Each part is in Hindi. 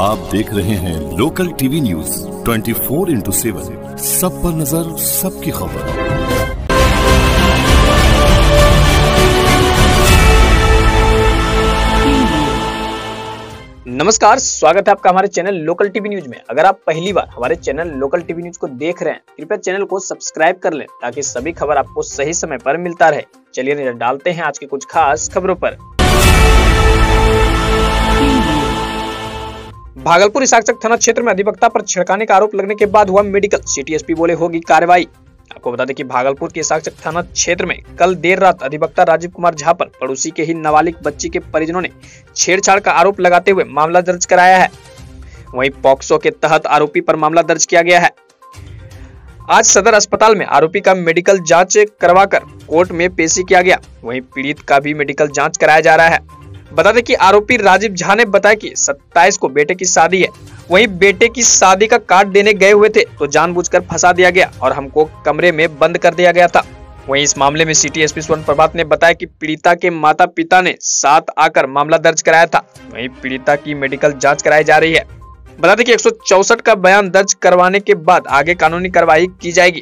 आप देख रहे हैं लोकल टीवी न्यूज 24/7, सब पर नजर, सबकी खबर। नमस्कार, स्वागत है आपका हमारे चैनल लोकल टीवी न्यूज में। अगर आप पहली बार हमारे चैनल लोकल टीवी न्यूज को देख रहे हैं, कृपया चैनल को सब्सक्राइब कर लें ताकि सभी खबर आपको सही समय पर मिलता रहे। चलिए नजर डालते हैं आज की कुछ खास खबरों पर। भागलपुर इसाकचक थाना क्षेत्र में अधिवक्ता पर छिड़काने का आरोप लगने के बाद हुआ मेडिकल। सिटी एसपी बोले होगी कार्रवाई। आपको बता दें कि भागलपुर के इसाकचक थाना क्षेत्र में कल देर रात अधिवक्ता राजीव कुमार झा पर पड़ोसी के ही नाबालिग बच्ची के परिजनों ने छेड़छाड़ का आरोप लगाते हुए मामला दर्ज कराया है। वहीं पॉक्सो के तहत आरोपी पर मामला दर्ज किया गया है। आज सदर अस्पताल में आरोपी का मेडिकल जांच करवाकर कोर्ट में पेशी किया गया। वहीं पीड़ित का भी मेडिकल जांच कराया जा रहा है। बता दें कि आरोपी राजीव झा ने बताया कि 27 को बेटे की शादी है। वहीं बेटे की शादी का कार्ड देने गए हुए थे तो जानबूझकर फंसा दिया गया और हमको कमरे में बंद कर दिया गया था। वहीं इस मामले में सिटी एसपी स्वर्ण प्रभात ने बताया कि पीड़िता के माता पिता ने साथ आकर मामला दर्ज कराया था। वहीं पीड़िता की मेडिकल जांच कराई जा रही है। बता दें कि 164 का बयान दर्ज करवाने के बाद आगे कानूनी कार्रवाई की जाएगी।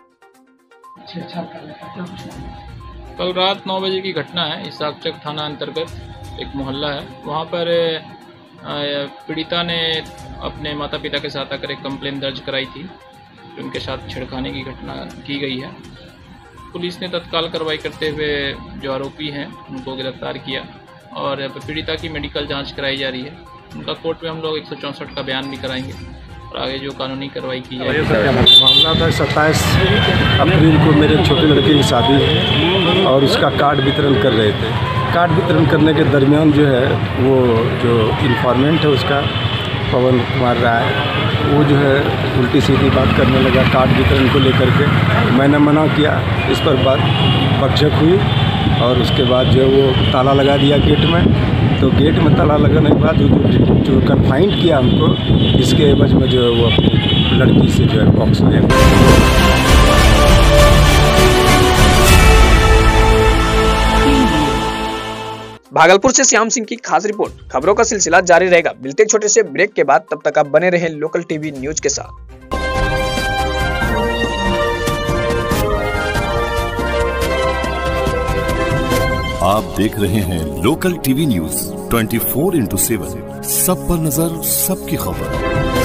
कल रात 9 बजे की घटना है। इसाकचक थाना अंतर्गत एक मोहल्ला है, वहाँ पर पीड़िता ने अपने माता पिता के साथ आकर एक कंप्लेन दर्ज कराई थी कि उनके साथ छेड़खानी की घटना की गई है। पुलिस ने तत्काल कार्रवाई करते हुए जो आरोपी हैं उनको गिरफ्तार किया और पीड़िता की मेडिकल जांच कराई जा रही है। उनका कोर्ट में हम लोग 164 का बयान भी कराएंगे और आगे जो कानूनी कार्रवाई की जाएगी। मामला था 27 अप्रैल को मेरे छोटे लड़के की शादी है और उसका कार्ड वितरण कर रहे थे। कार्ड वितरण करने के दरमियान जो है वो जो इन्फॉर्मेंट है उसका पवन कुमार राय, वो जो है उल्टी सीधी बात करने लगा कार्ड वितरण को लेकर के। मैंने मना किया, इस पर बात बकझक हुई और उसके बाद जो है वो ताला लगा दिया गेट में। तो गेट में ताला लगाने के बाद जो कन्फाइंड किया हमको, इसके एवज में जो है वो अपनी लड़की से जो है बॉक्स ले। भागलपुर से श्याम सिंह की खास रिपोर्ट। खबरों का सिलसिला जारी रहेगा। मिलते छोटे से ब्रेक के बाद, तब तक आप बने रहें लोकल टीवी न्यूज के साथ। आप देख रहे हैं लोकल टीवी न्यूज 24/7, सब पर नजर, सबकी खबर।